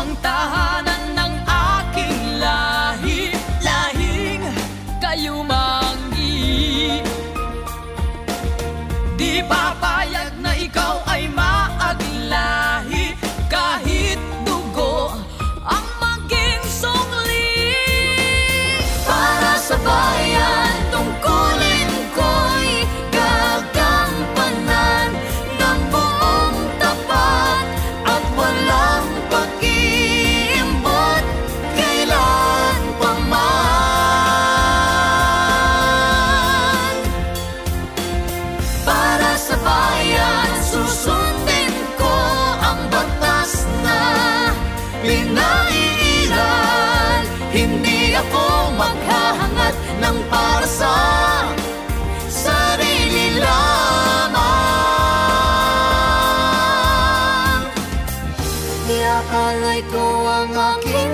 ang tahanan ng aking lahi, lahing kayumangi. Di papayag na ikaw ay maaglahi, kahit dugo ang maging sungli. Para sa bayan, tungkulin ko'y gagampanan ng buong tapat at walang pag-iimbot kailan pa man. Para sa bayan, susundin ko ang batas na pinaiiral. Hindi ako maghahangad ng para sa sarili lamang. Iakalay ko ang aking